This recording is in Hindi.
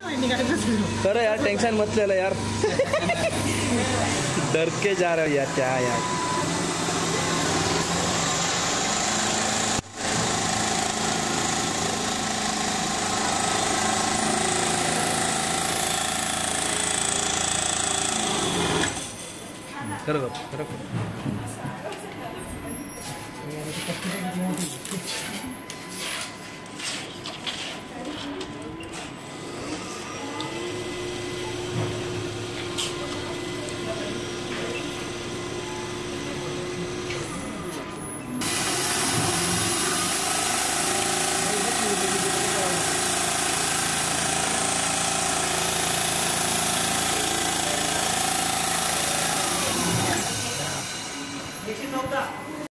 करो यार, टेंशन मत ले लो यार। डर के जा रहे हो यार, क्या यार। करो करो।